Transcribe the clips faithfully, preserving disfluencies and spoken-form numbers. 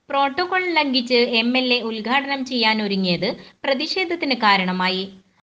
Protocol ലംഘിച്ച് M L A ഉദ്ഘാടനം ചെയ്യാനൊരുങ്ങിയത് പ്രതിഷേധത്തിന് കാരണമായി.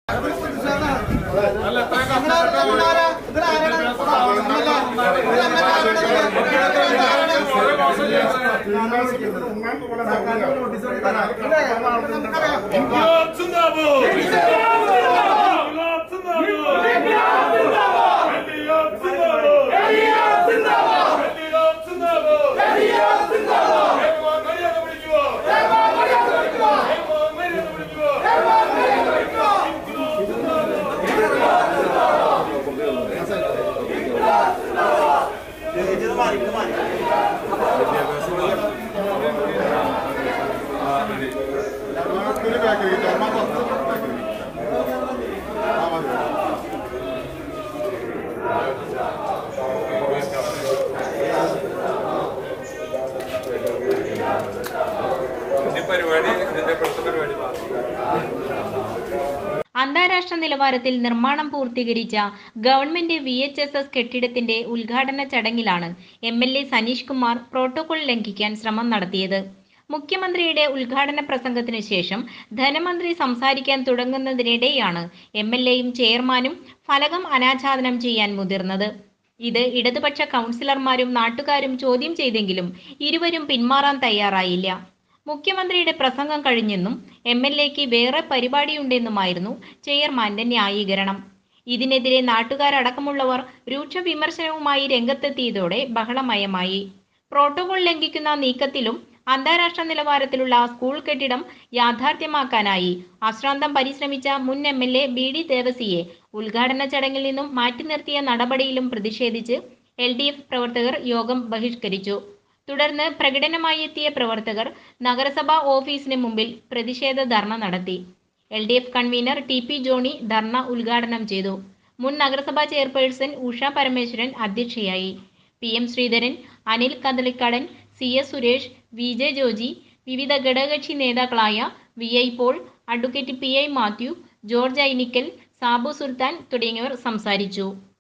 അന്താരാഷ്ട്ര നിലവാരത്തിൽ നിർമ്മാണം പൂർത്തീകരിച്ച government V H S S കെട്ടിടത്തിന്റെ ഉദ്ഘാടന ചടങ്ങിലാണ് M L A Saneesh Kumar protocol ലംഘിക്കാൻ ശ്രമം നടത്തിയത്. മുഖ്യമന്ത്രിയുടെ ഉദ്ഘാടന പ്രസംഗത്തിനു ശേഷം ധനമന്ത്രി സംസാരിക്കാൻ തുടങ്ങുന്നതിനിടെയാണ് എം എൽ എയും ചെയർമാനും ഫലകം അനാച്ഛാദനം ചെയ്യാൻ മുതിർന്നത്. ഇത് ഇടതുപക്ഷ കൗൺസിലർമാരും നാട്ടുകാരും ചോദ്യം ചെയ്തെങ്കിലും ഇരുവരും പിന്മാറാൻ തയ്യാറായില്ല. മുഖ്യമന്ത്രിയുടെ പ്രസംഗം കഴിഞ്ഞെന്നും എം എൽ എക്ക് വേറെ പരിപാടിയുണ്ടെന്നുമായിരുന്നു ചെയർമാന്റെ ന്യായീകരണം. ഇതിനെതിരെ നാട്ടുകാരടക്കമുള്ളവർ രൂക്ഷ വിമർശനവുമായി രംഗത്തെത്തിയതോടെ ബഹളമയമായി. പ്രോട്ടോകോൾ ലംഘിക്കുന്ന നീക്കത്തിലും അന്താരാഷ്ട്ര നിലവാരത്തിലുള്ള സ്കൂൾ കെട്ടിടം യാഥാർത്ഥ്യമാക്കാനായി അശ്രാന്തം പരിശ്രമിച്ച മുൻ M L A B D ദേവസിയെ ഉദ്ഘാടന ചടങ്ങിൽ നിന്നും മാറ്റി നിർത്തിയ നടപടിയിലും പ്രതിഷേധിച്ച് എൽ ഡി എഫ് പ്രവർത്തകർ യോഗം ബഹിഷ്കരിച്ചു. തുടർന്ന് പ്രകടനമായി എത്തിയ പ്രവർത്തകർ നഗരസഭാ ഓഫീസിന് മുമ്പിൽ പ്രതിഷേധ ധർണ നടത്തി. L D F convenor T P Johny ധർണ ഉദ്ഘാടനം ചെയ്തു. മുൻ നഗരസഭാ ചെയർപേഴ്സൺ ഉഷ പരമേശ്വരൻ അധ്യക്ഷയായി. P M Sreedharan, Anil Kadalikkadan, C S Suresh, V J Joji, വിവിധ ഘടകകക്ഷി നേതാക്കളായ V I Paul, advocate P I Mathew, George Ainikkal, Sabu Sultan തുടങ്ങിയവർ സംസാരിച്ചു.